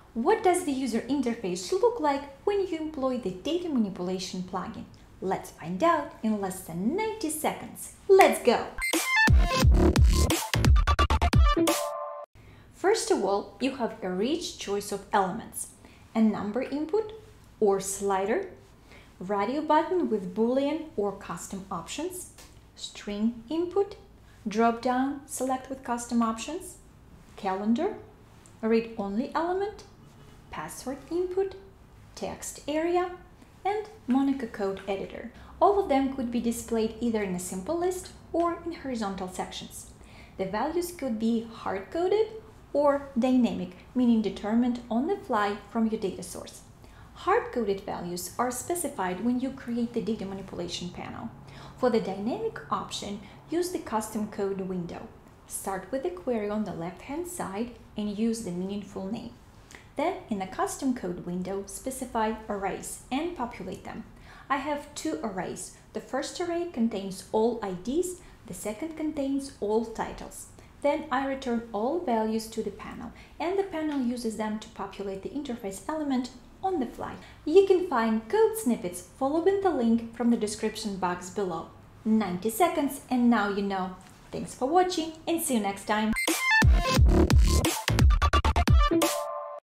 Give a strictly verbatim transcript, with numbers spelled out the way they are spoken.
What does the user interface look like when you employ the data manipulation plugin? Let's find out in less than ninety seconds. Let's go! First of all, you have a rich choice of elements: a number input or slider, radio button with Boolean or custom options, string input, drop-down select with custom options, calendar, read-only element, password input, text area, and Monica code editor. All of them could be displayed either in a simple list or in horizontal sections. The values could be hard-coded or dynamic, meaning determined on the fly from your data source. Hard-coded values are specified when you create the data manipulation panel. For the dynamic option, use the custom code window. Start with the query on the left-hand side and use the meaningful name. Then, in the custom code window, specify arrays and populate them. I have two arrays. The first array contains all I Ds, the second contains all titles. Then I return all values to the panel, and the panel uses them to populate the interface element on the fly. You can find code snippets following the link from the description box below. ninety seconds and now you know. Thanks for watching and see you next time.